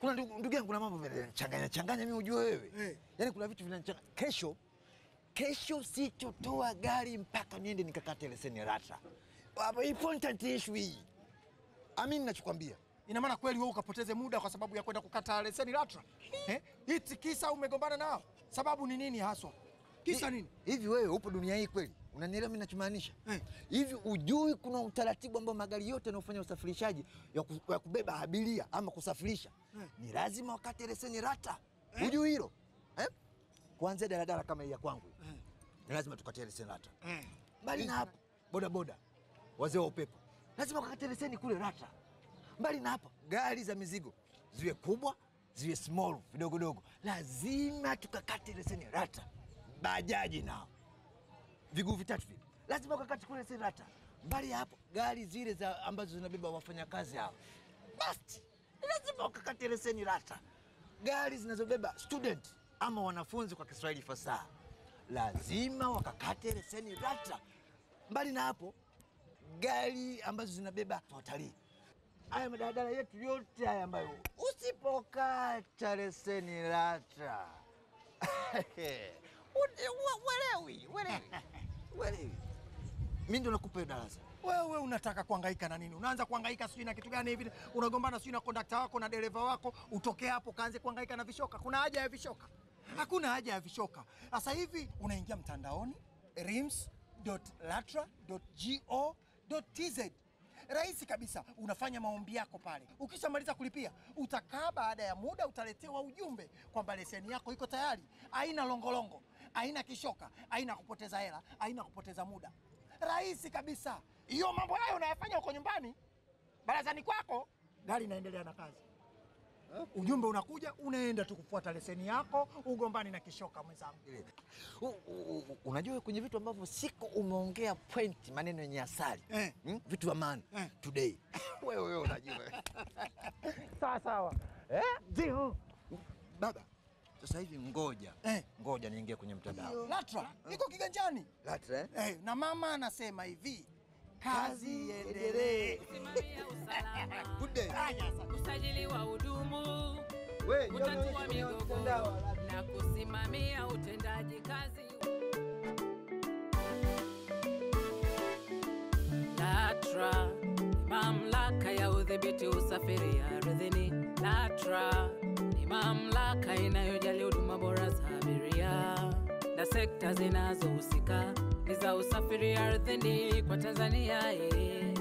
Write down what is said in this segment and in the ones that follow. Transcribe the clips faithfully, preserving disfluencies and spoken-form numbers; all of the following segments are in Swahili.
Kuna ndugu yangu kuna mambo vinachanganya changanya mimi ujue wewe. Hey. Yaani kuna vitu vinachanganya. Kesho kesho sitotoa gari mpaka niende nikakate leseni rata. Hapo important issue hii. Amini ninachokwambia. Ina maana kweli wewe ukapoteze muda kwa sababu ya kwenda kukata leseni rata? Eh? Hiti kisa umegombana nao. Sababu ni nini haswa? Kisa nini? Hivi wewe upo dunia hii kweli? Unanielewa mimi ninachomaanisha? Eh. Hivi ujui kuna utaratibu ambao magari yote yanayofanya usafirishaji ya, ku, ya kubeba abiria ama kusafirisha eh, ni lazima wakati leseni rata. Eh. Ujui hilo? Eh? Kuanzia daladala kama hii ya kwangu. Eh. Ni lazima tukatie leseni rata. Eh. Mbali na hapo, boda boda, wazee wa upepo, lazima wakati leseni kule rata. Mbali na hapo, gari za mizigo ziwe kubwa, ziwe small, vidogo dogo, lazima tukakate leseni rata. Bajaji nao viguu vitatu vile lazima ukakati kule leseni rata. Mbali hapo, gari zile za ambazo zinabeba wafanyakazi hao, basi lazima ukakati leseni rata. Gari zinazobeba student ama wanafunzi kwa Kiswahili fasaha, lazima wakakate leseni rata. Mbali na hapo, gari ambazo zinabeba watalii, haya madaladala yetu yote haya ambayo usipokata leseni rata Welewi, welewi, welewi. Mimi ndo nakupa darasa. Wewe unataka kuhangaika na nini? Unaanza kuhangaika sio na kitu gani hivi? Unagombana sio na kondakta wako na dereva wako, utoke hapo kaanze kuhangaika na vishoka. Kuna haja ya vishoka? Hakuna haja ya vishoka. Sasa hivi unaingia mtandaoni rims dot latra dot go dot t z. Rahisi kabisa, unafanya maombi yako pale. Ukishamaliza kulipia, utakaa baada ya muda utaletewa ujumbe kwamba leseni yako iko tayari. Haina longolongo, haina kishoka, haina kupoteza hela, haina kupoteza muda. Rahisi kabisa. Hiyo mambo hayo unayafanya huko nyumbani, barazani kwako, gari inaendelea na kazi. Ujumbe unakuja, unaenda tu kufuata leseni yako, ugombani na kishoka mwenzangu. Unajua kwenye vitu ambavyo siko umeongea point maneno yenye asali. Eh. Hmm? Vitu vya maana. Eh. Today. Wewe wewe unajua. Sawa sawa. Eh? Ndio. Baba, sasa hivi ngoja. Eh. Ngoja niingie kwenye mtandao. Latra, iko kiganjani. Latra eh? Eh, na mama anasema hivi, kazi iendelee. Kusimamia usalama. Good day. Usajili wa hudumu. Kutatua migogoro na kusimamia utendaji kazi. LATRA, mamlaka ya udhibiti usafiri ardhini. LATRA ni mamlaka inayojali huduma bora za abiria na sekta zinazohusika ni za usafiri ardhini kwa Tanzania. eh.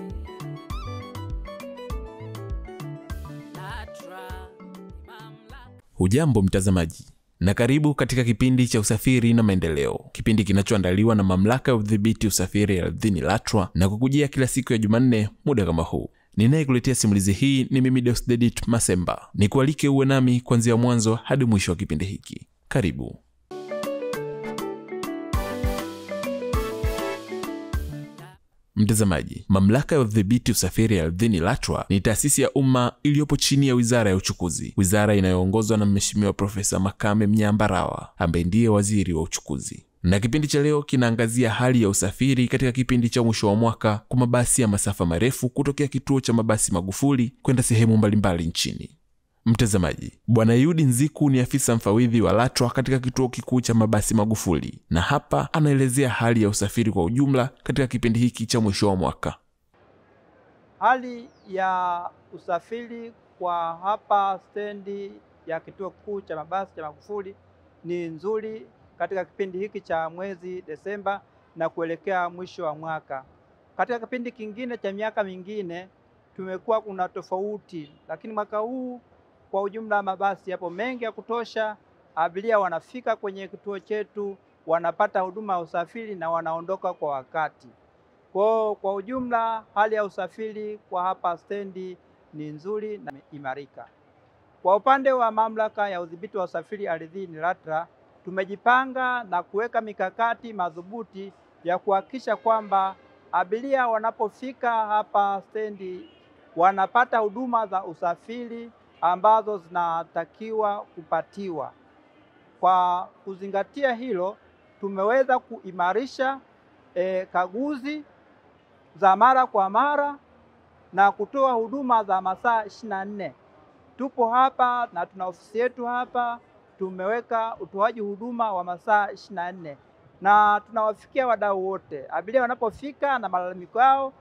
LATRA ni mamlaka. Hujambo mtazamaji, na karibu katika kipindi cha usafiri na maendeleo, kipindi kinachoandaliwa na mamlaka ya udhibiti usafiri ardhini LATRA na kukujia kila siku ya Jumanne muda kama huu. Ninayekuletea simulizi hii ni mimi Deusdedit Masemba. Nikualike uwe nami kuanzia mwanzo hadi mwisho wa kipindi hiki. Karibu. Mtazamaji, mamlaka ya udhibiti usafiri ardhini LATRA ni taasisi ya umma iliyopo chini ya Wizara ya Uchukuzi, wizara inayoongozwa na Mheshimiwa Profesa Makame Mnyambarawa ambaye ndiye waziri wa uchukuzi. Na kipindi cha leo kinaangazia hali ya usafiri katika kipindi cha mwisho wa mwaka kwa mabasi ya masafa marefu kutokea kituo cha mabasi Magufuli kwenda sehemu mbalimbali nchini. Mtazamaji, Bwana Yudi Nziku ni afisa mfawidhi wa LATRA katika kituo kikuu cha mabasi Magufuli, na hapa anaelezea hali ya usafiri kwa ujumla katika kipindi hiki cha mwisho wa mwaka. Hali ya usafiri kwa hapa stendi ya kituo kikuu cha mabasi cha Magufuli ni nzuri katika kipindi hiki cha mwezi Desemba na kuelekea mwisho wa mwaka. Katika kipindi kingine cha miaka mingine tumekuwa kuna tofauti, lakini mwaka huu kwa ujumla mabasi yapo mengi ya kutosha. Abiria wanafika kwenye kituo chetu, wanapata huduma ya usafiri na wanaondoka kwa wakati. Kwa kwa ujumla hali ya usafiri kwa hapa stendi ni nzuri na imarika. Kwa upande wa mamlaka ya udhibiti wa usafiri ardhini LATRA, tumejipanga na kuweka mikakati madhubuti ya kuhakikisha kwamba abiria wanapofika hapa stendi wanapata huduma za usafiri ambazo zinatakiwa kupatiwa. Kwa kuzingatia hilo, tumeweza kuimarisha e, kaguzi za mara kwa mara na kutoa huduma za masaa ishirini na nne. tupo hapa na tuna ofisi yetu hapa, tumeweka utoaji huduma wa masaa ishirini na nne na tunawafikia wadau wote. Abiria wanapofika na malalamiko yao,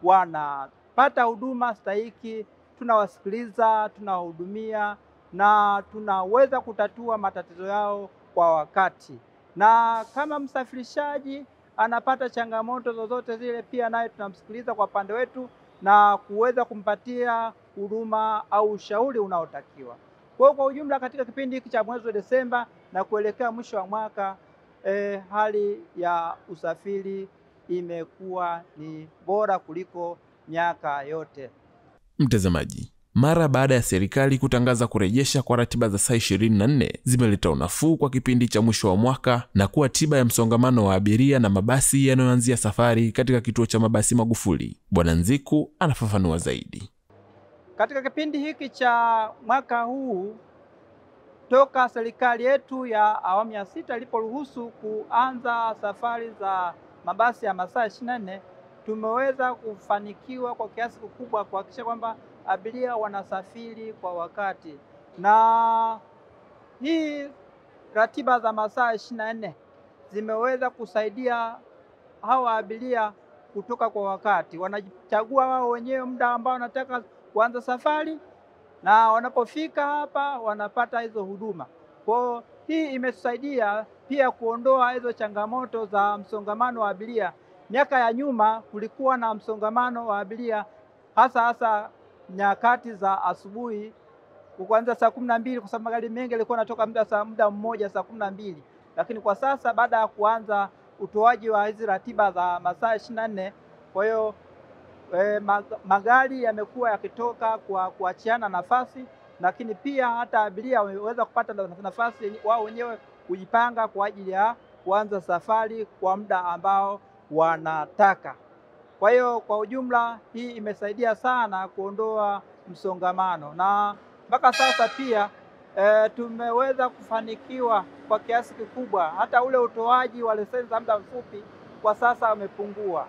wanapata huduma stahiki, tunawasikiliza, tunawahudumia na tunaweza kutatua matatizo yao kwa wakati. Na kama msafirishaji anapata changamoto zozote zile, pia naye tunamsikiliza kwa pande wetu na kuweza kumpatia huduma au ushauri unaotakiwa. Kwa kwa ujumla, katika kipindi hiki cha mwezi wa Desemba na kuelekea mwisho wa mwaka, eh, hali ya usafiri imekuwa ni bora kuliko miaka yote. Mtazamaji, mara baada ya serikali kutangaza kurejesha kwa ratiba za saa ishirini na nne, zimeleta unafuu kwa kipindi cha mwisho wa mwaka na kuwa tiba ya msongamano wa abiria na mabasi yanayoanzia safari katika kituo cha mabasi Magufuli. Bwana Nziku anafafanua zaidi. Katika kipindi hiki cha mwaka huu, toka serikali yetu ya awamu ya sita iliporuhusu kuanza safari za mabasi ya masaa ishirini na nne, tumeweza kufanikiwa kwa kiasi kikubwa kuhakikisha kwamba abiria wanasafiri kwa wakati. Na hii ratiba za masaa ishirini na nne zimeweza kusaidia hawa abiria kutoka kwa wakati. Wanachagua wao wenyewe muda ambao wanataka kuanza safari, na wanapofika hapa wanapata hizo huduma. Kwa hii imetusaidia pia kuondoa hizo changamoto za msongamano wa abiria. Miaka ya nyuma kulikuwa na msongamano wa abiria hasa hasa nyakati za asubuhi kuanzia saa kumi na mbili, kwa sababu magari mengi yalikuwa yanatoka muda saa muda mmoja saa kumi na mbili. Lakini kwa sasa baada ya kuanza utoaji wa hizi ratiba za masaa ishirini na nne, kwa hiyo E, magari yamekuwa yakitoka kwa kuachiana nafasi, lakini pia hata abiria wameweza kupata nafasi wao wenyewe kujipanga kwa ajili ya kuanza safari kwa muda ambao wanataka. Kwa hiyo kwa ujumla hii imesaidia sana kuondoa msongamano, na mpaka sasa pia e, tumeweza kufanikiwa kwa kiasi kikubwa. Hata ule utoaji wa leseni za muda mfupi kwa sasa umepungua.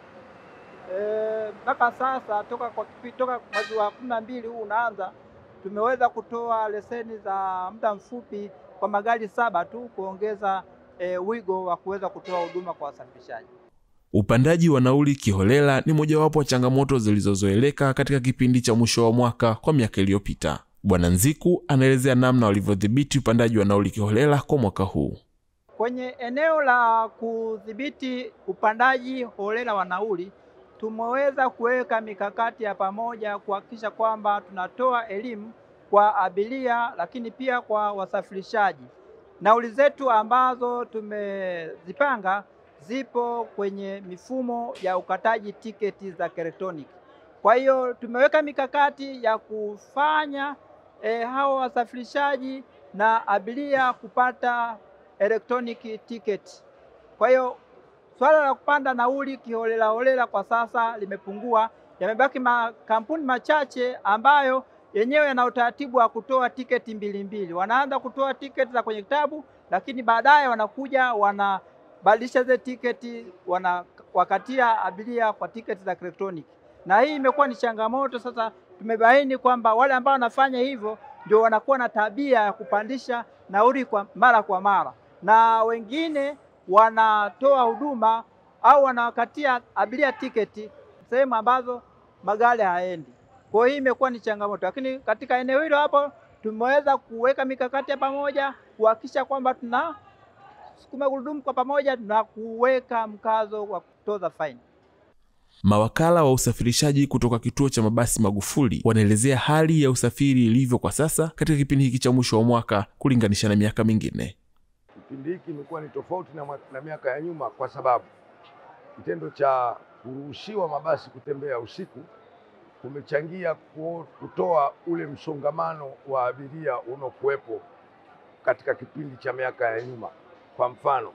Mpaka e, sasa toka kwa toka mwezi wa kumi na mbili huu unaanza, tumeweza kutoa leseni za muda mfupi kwa magari saba tu, kuongeza e, wigo wa kuweza kutoa huduma kwa wasafirishaji. Upandaji wa nauli kiholela ni mojawapo wa changamoto zilizozoeleka katika kipindi cha mwisho wa mwaka kwa miaka iliyopita. Bwana Nziku anaelezea namna walivyodhibiti upandaji wa nauli kiholela kwa mwaka huu. Kwenye eneo la kudhibiti upandaji holela wa nauli, tumeweza kuweka mikakati ya pamoja kuhakikisha kwamba tunatoa elimu kwa abiria, lakini pia kwa wasafirishaji. Nauli zetu ambazo tumezipanga zipo kwenye mifumo ya ukataji tiketi za kielektroniki. Kwa hiyo tumeweka mikakati ya kufanya e, hao wasafirishaji na abiria kupata electronic ticket. Kwa hiyo swala la kupanda nauli kiholela holela kwa sasa limepungua. Yamebaki makampuni machache ambayo yenyewe yana utaratibu wa kutoa tiketi mbili mbili. Wanaanza kutoa tiketi za kwenye kitabu, lakini baadaye wanakuja wanabadilisha zile tiketi, wanawakatia abiria kwa tiketi za kielektroniki. Na hii imekuwa ni changamoto. Sasa tumebaini kwamba wale ambao wanafanya hivyo ndio wanakuwa na tabia ya kupandisha nauli kwa mara kwa mara, na wengine wanatoa huduma au wanawakatia abiria tiketi sehemu ambazo magari haendi. Kwa hiyo imekuwa ni changamoto, lakini katika eneo hilo hapo tumeweza kuweka mikakati ya pamoja kuhakikisha kwamba tuna sukuma gurudumu kwa pamoja na kuweka mkazo wa kutoza faini. Mawakala wa usafirishaji kutoka kituo cha mabasi Magufuli wanaelezea hali ya usafiri ilivyo kwa sasa katika kipindi hiki cha mwisho wa mwaka kulinganisha na miaka mingine. Kipindi hiki imekuwa ni tofauti na, na miaka ya nyuma, kwa sababu kitendo cha kuruhusiwa mabasi kutembea usiku kumechangia kutoa ule msongamano wa abiria unokuwepo katika kipindi cha miaka ya nyuma. Kwa mfano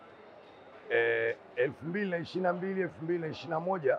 eh, elfu mbili na ishirini na mbili elfu mbili na ishirini na moja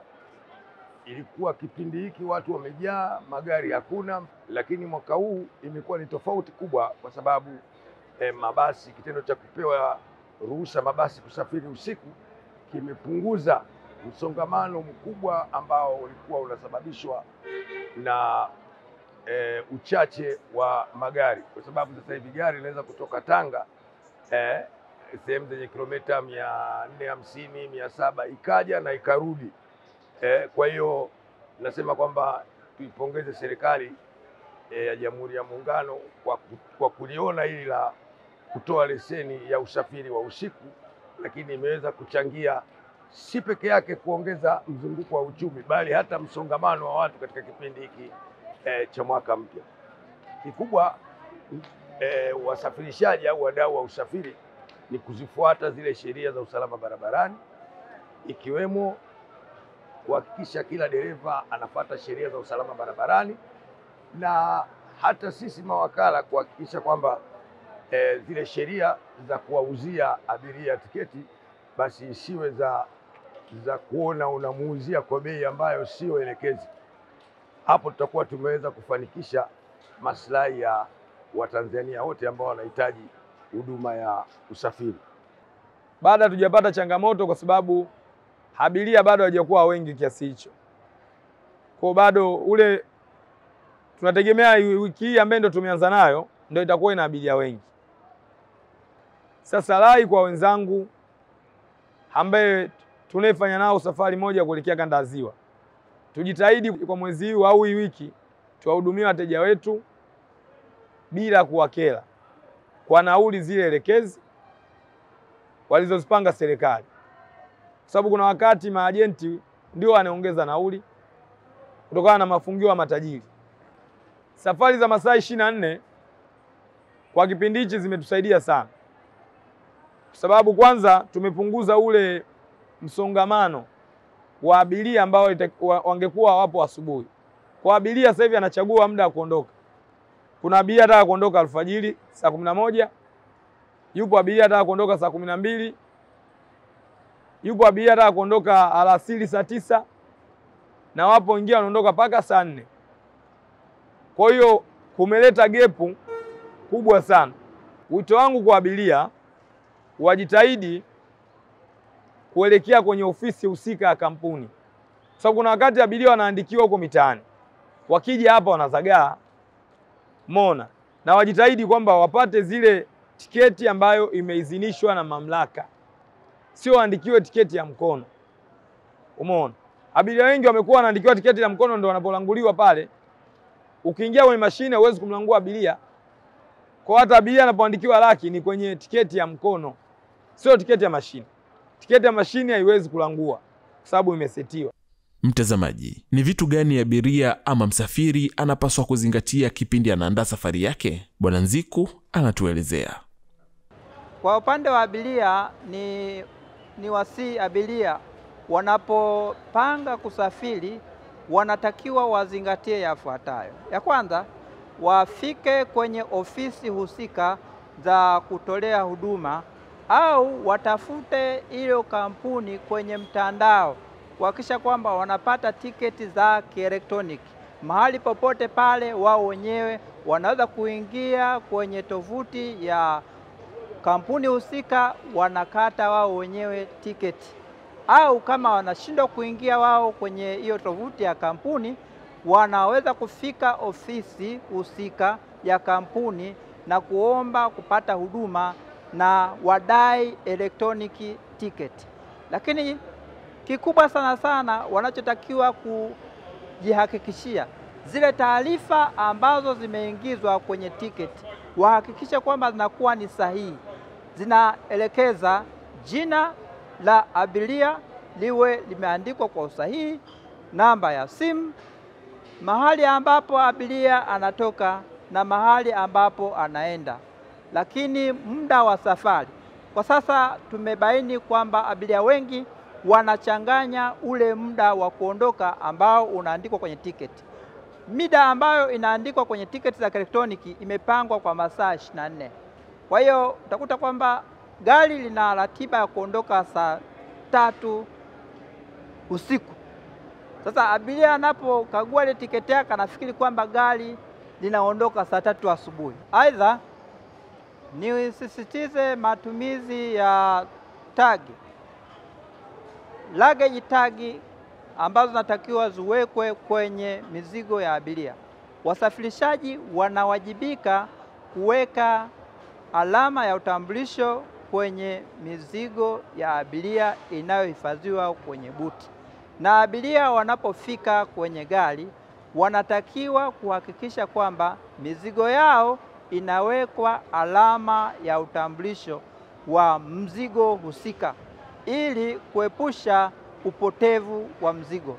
ilikuwa kipindi hiki watu wamejaa, magari hakuna, lakini mwaka huu imekuwa ni tofauti kubwa, kwa sababu eh, mabasi, kitendo cha kupewa ruhusa mabasi kusafiri usiku kimepunguza msongamano mkubwa ambao ulikuwa unasababishwa na e, uchache wa magari, kwa sababu sasa hivi gari inaweza kutoka Tanga e, sehemu zenye kilomita mia nne hamsini mia saba ikaja na ikarudi. E, kwa hiyo nasema kwamba tuipongeze serikali e, ya Jamhuri ya Muungano kwa, kwa kuliona hili la kutoa leseni ya usafiri wa usiku, lakini imeweza kuchangia si peke yake kuongeza mzunguko wa uchumi, bali hata msongamano wa watu katika kipindi hiki e, cha mwaka mpya. Kikubwa e, wasafirishaji au wadau wa usafiri ni kuzifuata zile sheria za usalama barabarani, ikiwemo kuhakikisha kila dereva anafuata sheria za usalama barabarani, na hata sisi mawakala kuhakikisha kwamba e, zile sheria za kuwauzia abiria tiketi basi isiwe za za kuona unamuuzia kwa bei ambayo sio elekezi. Hapo tutakuwa tumeweza kufanikisha maslahi ya Watanzania wote ambao wanahitaji huduma ya usafiri. Baada hatujapata changamoto kwa sababu abiria bado hawajakuwa wengi kiasi hicho. Kwa bado ule tunategemea wiki hii ambayo ndio tumeanza nayo ndio itakuwa ina abiria wengi. Sasa rai kwa wenzangu ambaye tunafanya nao safari moja kuelekea kanda ya Ziwa, tujitahidi kwa mwezi huu au hii wiki tuwahudumie wateja wetu bila kuwakera, kwa nauli zile elekezi walizozipanga serikali, kwa sababu kuna wakati maajenti ndio wanaongeza nauli kutokana na mafungio ya matajiri. Safari za masaa ishirini na nne kwa kipindi hichi zimetusaidia sana, kwa sababu kwanza tumepunguza ule msongamano wa abiria ambao wangekuwa wapo asubuhi. Kwa abiria sasa hivi anachagua muda wa kuondoka. Kuna abiria anataka kuondoka alfajiri saa kumi na moja, yupo abiria anataka kuondoka saa kumi na mbili, yupo abiria anataka kuondoka alasiri saa tisa, na wapo wengine wanaondoka paka saa nne. Kwa hiyo kumeleta gepu kubwa sana. Wito wangu kwa abiria wajitahidi kuelekea kwenye ofisi husika ya kampuni, kwa sababu kuna wakati abiria wanaandikiwa huko mitaani, wakija hapa wanazagaa mona, na wajitahidi kwamba wapate zile tiketi ambayo imeidhinishwa na mamlaka, sio waandikiwe tiketi ya mkono. Umeona, abiria wengi wamekuwa wanaandikiwa tiketi ya mkono ndio wanapolanguliwa pale. Ukiingia kwenye mashine huwezi kumlangua abiria. Kwa hata abiria anapoandikiwa laki ni kwenye tiketi ya mkono, sio tiketi ya mashine. Tiketi ya mashine haiwezi kulangua kwa sababu imesetiwa. Mtazamaji, ni vitu gani abiria ama msafiri anapaswa kuzingatia kipindi anaandaa safari yake? Bwana Nziku anatuelezea. Kwa upande wa abiria ni, ni wasi abiria wanapopanga kusafiri wanatakiwa wazingatie yafuatayo. Ya kwanza, wafike kwenye ofisi husika za kutolea huduma au watafute hiyo kampuni kwenye mtandao kuhakikisha kwamba wanapata tiketi za kielektroniki. Mahali popote pale wao wenyewe wanaweza kuingia kwenye tovuti ya kampuni husika, wanakata wao wenyewe tiketi. Au kama wanashindwa kuingia wao kwenye hiyo tovuti ya kampuni, wanaweza kufika ofisi husika ya kampuni na kuomba kupata huduma na wadai electronic ticket. Lakini kikubwa sana sana wanachotakiwa kujihakikishia zile taarifa ambazo zimeingizwa kwenye ticket, wahakikisha kwamba zinakuwa ni sahihi, zinaelekeza jina la abiria liwe limeandikwa kwa usahihi, namba ya simu, mahali ambapo abiria anatoka na mahali ambapo anaenda, lakini muda wa safari. Kwa sasa tumebaini kwamba abiria wengi wanachanganya ule muda wa kuondoka ambao unaandikwa kwenye tiketi. Mida ambayo inaandikwa kwenye tiketi za elektroniki imepangwa kwa masaa ishirini na nne. Kwa hiyo utakuta kwamba gari lina ratiba ya kuondoka saa tatu usiku. Sasa abiria anapokagua ile tiketi yake anafikiri kwamba gari linaondoka saa tatu asubuhi. Aidha, nisisitize matumizi ya tagi, luggage tagi ambazo zinatakiwa ziwekwe kwenye mizigo ya abiria. wasafirishaji wanawajibika kuweka alama ya utambulisho kwenye mizigo ya abiria inayohifadhiwa kwenye buti, na abiria wanapofika kwenye gari wanatakiwa kuhakikisha kwamba mizigo yao inawekwa alama ya utambulisho wa mzigo husika ili kuepusha upotevu wa mzigo.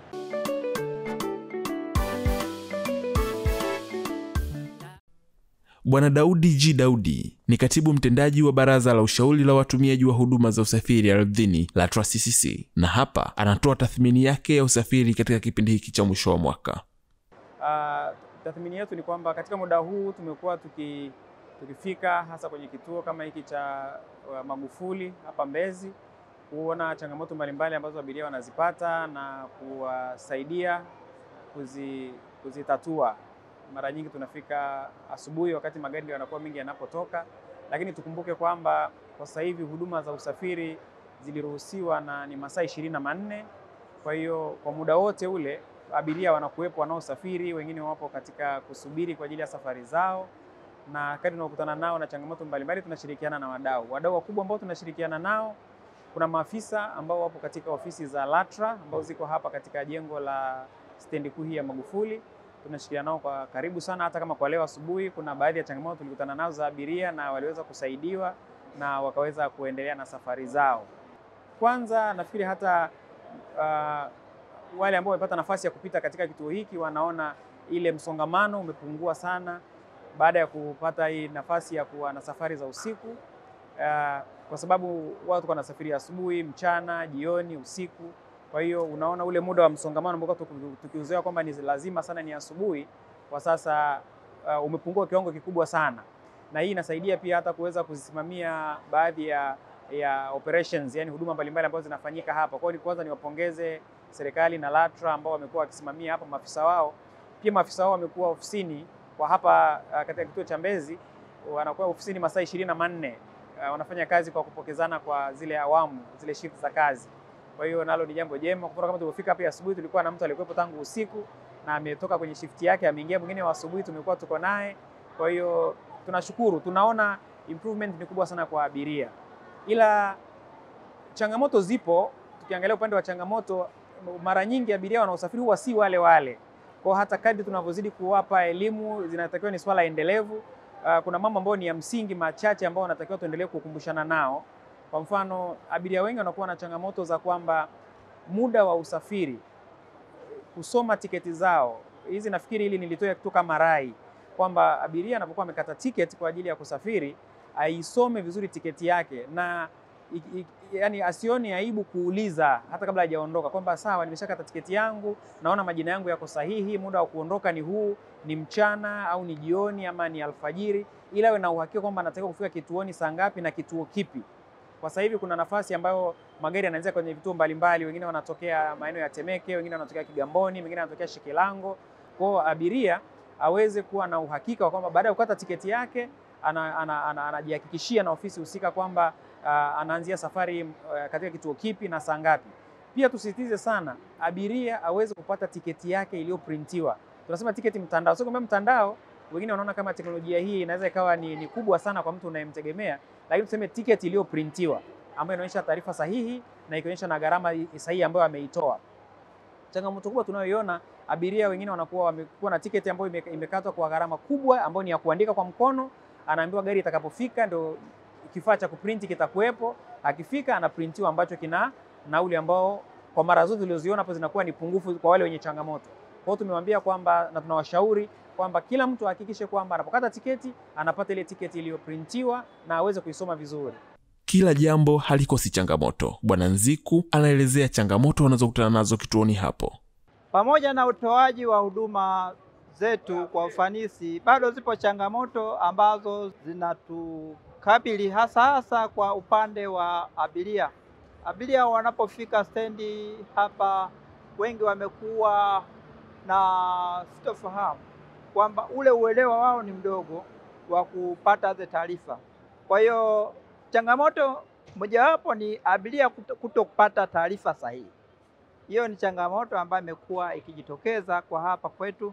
Bwana Daudi G. Daudi ni katibu mtendaji wa Baraza la Ushauri la Watumiaji wa Huduma za Usafiri Ardhini LATRA C C C, na hapa anatoa tathmini yake ya usafiri katika kipindi hiki cha mwisho wa mwaka. Uh, tathmini yetu ni kwamba katika muda huu tumekuwa tuki, tukifika hasa kwenye kituo kama hiki cha uh, Magufuli hapa Mbezi kuona changamoto mbalimbali ambazo abiria wanazipata na kuwasaidia kuzi, kuzitatua. Mara nyingi tunafika asubuhi wakati magari yanakuwa mengi yanapotoka, lakini tukumbuke kwamba kwa sasa hivi huduma za usafiri ziliruhusiwa na ni masaa ishirini na manne. Kwa hiyo kwa muda wote ule abiria wanakuwepo wanaosafiri, wengine wapo katika kusubiri kwa ajili ya safari zao, na kadri tunakutana nao na changamoto mbalimbali tunashirikiana na wadau. Wadau wakubwa ambao tunashirikiana nao, kuna maafisa ambao wapo katika ofisi za LATRA ambao ziko hapa katika jengo la stendi kuu hii ya Magufuli. Tunashirikiana nao kwa karibu sana, hata kama kwa leo asubuhi kuna baadhi ya changamoto tulikutana nazo za abiria na waliweza kusaidiwa na wakaweza kuendelea na safari zao. Kwanza nafikiri hata uh, wale ambao wamepata nafasi ya kupita katika kituo hiki wanaona ile msongamano umepungua sana baada ya kupata hii nafasi ya kuwa na safari za usiku, uh, kwa sababu watu wanasafiri asubuhi, mchana, jioni, usiku. Kwa hiyo unaona ule muda wa msongamano ambao tukiuzoea kwamba ni lazima sana ni asubuhi, kwa sasa uh, umepungua kiwango kikubwa sana. Na hii inasaidia pia hata kuweza kuzisimamia baadhi ya ya operations, yani huduma mbalimbali ambazo zinafanyika hapa. Kwa hiyo kwanza niwapongeze serikali na LATRA ambao wamekuwa wakisimamia hapa, maafisa wao. Pia maafisa wao wamekuwa ofisini kwa hapa uh, katika kituo cha Mbezi, wanakuwa ofisini masaa ishirini na manne. Uh, wanafanya kazi kwa kupokezana kwa zile awamu, zile shift za kazi. Kwa hiyo nalo ni jambo jema. Kwa kama tulipofika hapa asubuhi tulikuwa na mtu aliyekuwepo tangu usiku na ametoka kwenye shift yake ameingia mwingine wa asubuhi, tumekuwa tuko naye. Kwa hiyo tunashukuru, tunaona improvement ni kubwa sana kwa abiria. Ila changamoto zipo. Tukiangalia upande wa changamoto, mara nyingi abiria wanaosafiri huwa si wale wale. Kwa hata kadri tunavyozidi kuwapa elimu, zinatakiwa ni swala endelevu. Uh, kuna mambo ambayo ni ya msingi machache ambao wanatakiwa tuendelee kukumbushana nao. Kwa mfano, abiria wengi wanakuwa na changamoto za kwamba muda wa usafiri, kusoma tiketi zao. Hizi nafikiri hili nilitoa tu kama rai kwamba abiria anapokuwa amekata tiketi kwa ajili ya kusafiri, aisome vizuri tiketi yake na I, I, yani asioni aibu kuuliza hata kabla hajaondoka kwamba sawa, nimeshakata tiketi yangu, naona majina yangu yako sahihi, muda wa kuondoka ni huu, ni mchana au ni jioni ama ni alfajiri, ila awe na uhakika kwamba anataka kufika kituoni saa ngapi na kituo kipi. Kwa sasa hivi kuna nafasi ambayo magari yanaanzia kwenye vituo mbalimbali, wengine wanatokea maeneo ya Temeke, wengine wanatokea Kigamboni, wengine wanatokea Shikilango. Kwa hiyo abiria aweze kuwa na uhakika kwamba baada ya kukata tiketi yake anajihakikishia ana, ana, ana, na ofisi husika kwamba uh, anaanzia safari uh, katika kituo kipi na saa ngapi. Pia tusisitize sana abiria aweze kupata tiketi yake iliyoprintiwa. Tunasema tiketi mtandao. Sio kama mtandao, wengine wanaona kama teknolojia hii inaweza ikawa ni, ni kubwa sana kwa mtu unayemtegemea, lakini tuseme tiketi iliyoprintiwa ambayo inaonyesha taarifa sahihi na ikionyesha na gharama sahihi ambayo ameitoa. Changamoto kubwa tunayoiona, abiria wengine wanakuwa wamekuwa na tiketi ambayo imekatwa kwa gharama kubwa ambayo ni ya kuandika kwa mkono. Anaambiwa gari itakapofika ndio kifaa cha kuprinti kitakuwepo. Akifika anaprintiwa ambacho kina nauli ambao kwa mara zote tulizoziona hapo zinakuwa ni pungufu kwa wale wenye changamoto. Kwa hiyo tumemwambia kwamba na tunawashauri kwamba kila mtu ahakikishe kwamba anapokata tiketi anapata ile tiketi iliyoprintiwa na aweze kuisoma vizuri. Kila jambo halikosi changamoto. Bwana Nziku anaelezea changamoto wanazokutana nazo kituoni hapo. Pamoja na utoaji wa huduma zetu kwa ufanisi, bado zipo changamoto ambazo zinatukabili hasa hasa kwa upande wa abiria. Abiria wanapofika stendi hapa, wengi wamekuwa na sitofahamu kwamba ule uelewa wao ni mdogo wa kupata zile taarifa. Kwa hiyo changamoto mojawapo ni abiria kuto kupata taarifa sahihi. Hiyo ni changamoto ambayo imekuwa ikijitokeza kwa hapa kwetu,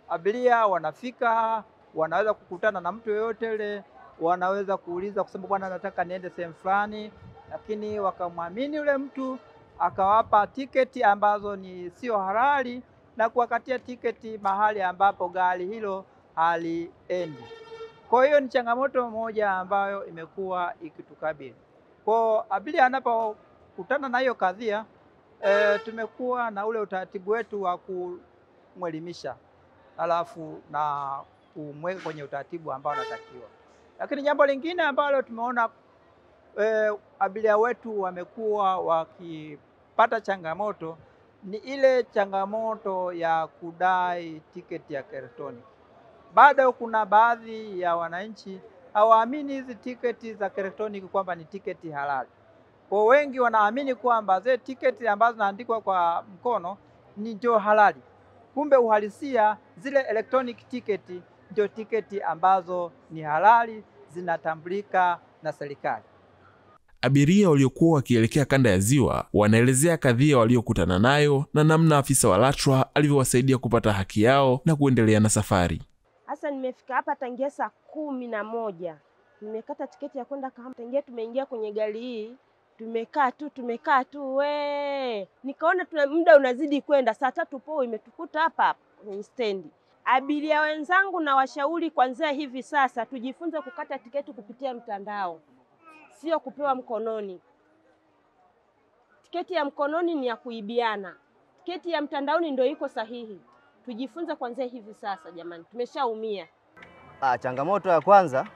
abiria wanafika, wanaweza kukutana na mtu yoyote ile, wanaweza kuuliza kusema bwana, nataka niende sehemu fulani, lakini wakamwamini yule mtu akawapa tiketi ambazo ni sio halali na kuwakatia tiketi mahali ambapo gari hilo haliendi. Kwa hiyo ni changamoto moja ambayo imekuwa ikitukabili. Kwa abiria anapokutana na hiyo kadhia, e, tumekuwa na ule utaratibu wetu wa kumwelimisha alafu na kumweka kwenye utaratibu ambao unatakiwa. Lakini jambo lingine ambalo tumeona e, abiria wetu wamekuwa wakipata changamoto ni ile changamoto ya kudai tiketi ya elektroniki. Bado kuna baadhi ya wananchi hawaamini hizi tiketi za elektroniki kwamba ni tiketi halali. Kwa wengi wanaamini kwamba zile tiketi ambazo zinaandikwa kwa mkono ni ndio halali. Kumbe uhalisia zile electronic tiketi ndio tiketi ambazo ni halali, zinatambulika na serikali. Abiria waliokuwa wakielekea kanda ya Ziwa wanaelezea kadhia waliokutana nayo na namna afisa wa LATRA alivyowasaidia kupata haki yao na kuendelea na safari. Hasa nimefika hapa tangia saa kumi na moja. Nimekata tiketi ya kwenda Kahama. Tangia tumeingia kwenye gari hii, tumekaa tu tumekaa tu we. Nikaona tuna muda unazidi kwenda, saa tatu po imetukuta hapa hapa kwenye stendi. Abiria wenzangu na washauri kwanza hivi sasa tujifunze kukata tiketi kupitia mtandao. Sio kupewa mkononi. Tiketi ya mkononi ni ya kuibiana. Tiketi ya mtandaoni ndio iko sahihi. Tujifunze kwanza hivi sasa jamani, tumeshaumia. Ah, changamoto ya kwanza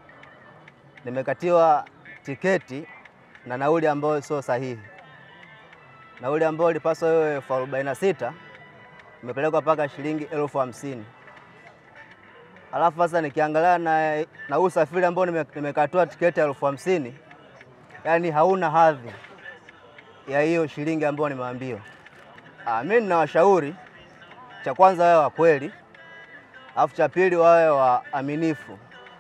nimekatiwa tiketi na nauli ambayo sio sahihi. Nauli ambayo ilipaswa iwe elfu arobaini na sita imepelekwa mpaka shilingi elfu hamsini. Alafu sasa nikiangalia na na usafiri ambao nimekatiwa tiketi ya elfu hamsini, yani hauna hadhi ya hiyo shilingi ambayo nimeambiwa. Ah, mimi ninawashauri cha kwanza wawe wa kweli, alafu cha pili wawe waaminifu.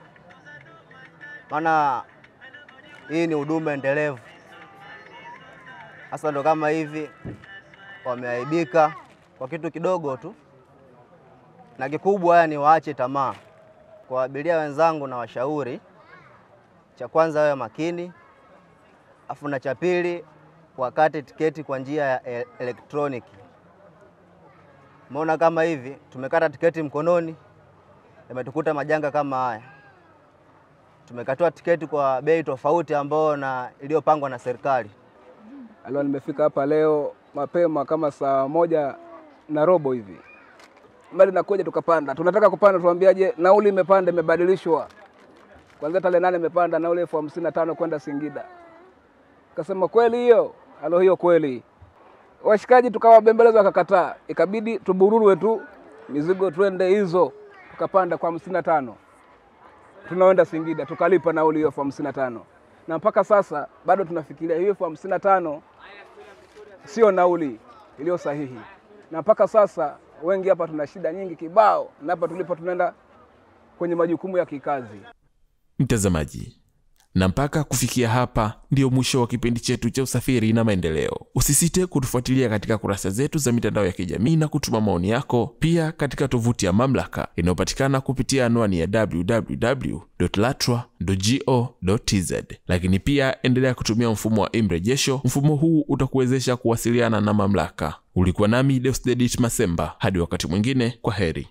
Maana hii ni huduma endelevu. Hasa ndo kama hivi wameaibika kwa kitu kidogo tu. Na kikubwa yani waache tamaa. Kwa abiria wenzangu na washauri, cha kwanza wawe makini, afu na cha pili wakate tiketi kwa njia ya elektroniki. Umeona kama hivi tumekata tiketi mkononi, imetukuta majanga kama haya. Tumekatoa tiketi kwa bei tofauti ambayo na iliyopangwa na serikali. Alio nimefika hapa leo mapema kama saa moja na robo hivi. Mbali nakuja tukapanda. Tunataka kupanda tuambiaje nauli imepanda imebadilishwa. Kwanza tarehe nane imepanda nauli elfu hamsini na tano kwenda Singida. Akasema kweli hiyo? Alo hiyo kweli. Washikaji tukawabembeleza wakakataa. Ikabidi tubururwe tu mizigo twende hizo. Tukapanda kwa hamsini na tano. Tunaenda Singida tukalipa nauli hiyo elfu hamsini na tano. Na mpaka sasa bado tunafikiria hiyo elfu hamsini na tano sio nauli iliyo sahihi. Na mpaka sasa wengi hapa tuna shida nyingi kibao, na hapa tulipo tunaenda kwenye majukumu ya kikazi. Mtazamaji, na mpaka kufikia hapa ndio mwisho wa kipindi chetu cha usafiri na maendeleo. Usisite kutufuatilia katika kurasa zetu za mitandao ya kijamii na kutuma maoni yako, pia katika tovuti ya mamlaka inayopatikana kupitia anwani ya w w w dot latra dot go dot t z. Lakini pia endelea kutumia mfumo wa imrejesho. Mfumo huu utakuwezesha kuwasiliana na mamlaka. Ulikuwa nami Deusdedit Masemba. Hadi wakati mwingine, kwa heri.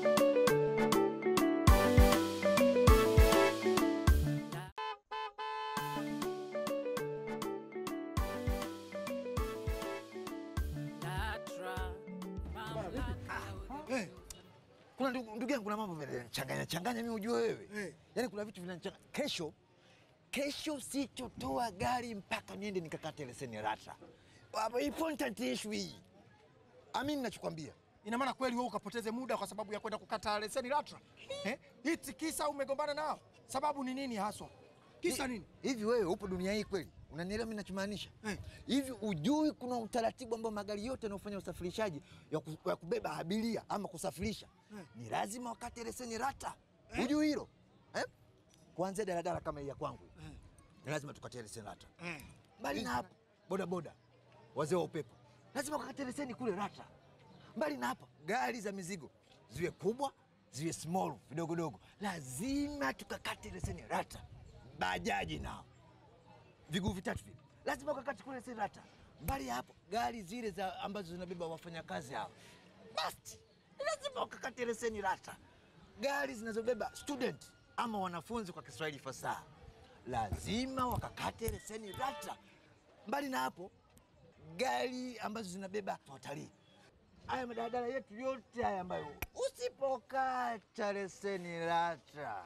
Hey, kuna ndugu yangu kuna mambo vinachanganya changanya mimi ujue wewe. Hey. Yaani kuna vitu vinachanganya. Kesho kesho sichotoa gari mpaka niende nikakate leseni LATRA. Baba important issue hii. Amini ninachokwambia. Ina maana kweli wewe ukapoteze muda kwa sababu ya kwenda kukata leseni LATRA? Eh? Iti kisa umegombana nao. Sababu ni nini haswa? Kisa nini? Hivi wewe upo dunia hii kweli? Unanielewa mimi ninachomaanisha? Eh. Hivi ujui kuna utaratibu ambao magari yote yanayofanya usafirishaji ya, ku, ya kubeba abiria ama kusafirisha eh, ni lazima wakate leseni LATRA. Eh. Ujui hilo? Eh? Kuanzia daladala kama hii ya kwangu. Eh. Ni lazima tukate leseni LATRA. Eh. Mbali na hapo, boda boda, wazee wa upepo, lazima wakate leseni kule LATRA. Mbali na hapo, gari za mizigo ziwe kubwa, ziwe small, vidogo dogo. Lazima tukakate leseni rata. Bajaji nao viguu vitatu vile, lazima ukakate kule leseni rata. Mbali hapo, gari zile za ambazo zinabeba wafanyakazi hao, basi lazima ukakate leseni rata. Gari zinazobeba student ama wanafunzi kwa Kiswahili fasaha, lazima wakakate leseni rata. Mbali na hapo, gari ambazo zinabeba watalii, haya madaladala yetu yote haya ambayo usipokata leseni rata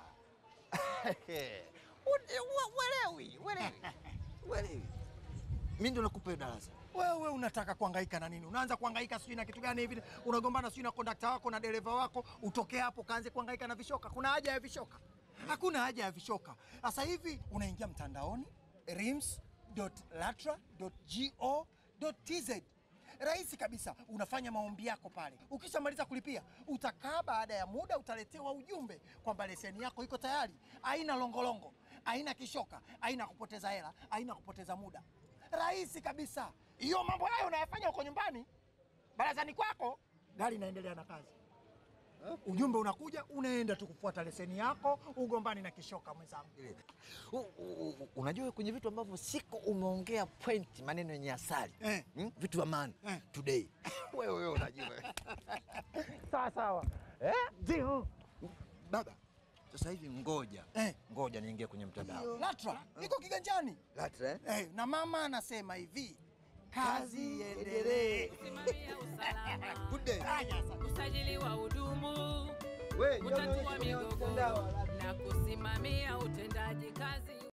welewi welewi welewi, mimi ndo nakupa hiyo darasa. Wewe unataka kuhangaika na nini? Unaanza kuhangaika sijui na kitu gani hivi, unagombana sijui na kondakta wako na dereva wako, utoke hapo kaanze kuhangaika na vishoka. Kuna haja ya vishoka? Hakuna haja ya vishoka. Sasa hivi unaingia mtandaoni rims dot latra dot go dot tz. Rahisi kabisa, unafanya maombi yako pale. Ukishamaliza kulipia, utakaa, baada ya muda utaletewa ujumbe kwamba leseni yako iko tayari. Haina longolongo, haina kishoka, haina kupoteza hela, haina kupoteza muda. Rahisi kabisa. Hiyo mambo hayo unayafanya uko nyumbani, barazani kwako, gari inaendelea na kazi. Ujumbe unakuja, unaenda tu kufuata leseni yako, ugombani na kishoka mwenzangu. Unajua kwenye vitu ambavyo siku umeongea point, maneno yenye asali, eh. hmm? Vitu vya maana eh. Today wewe wewe unajua sawa sawa, eh ndio baba. Sasa hivi ngoja eh. ngoja niingie kwenye mtandao. Latra iko kiganjani. Latra eh? Eh, na mama anasema hivi, kazi iendelee. Kusimamia usalama, Good day. usajili wa hudumu, kutatua migogoro na kusimamia utendaji kazi.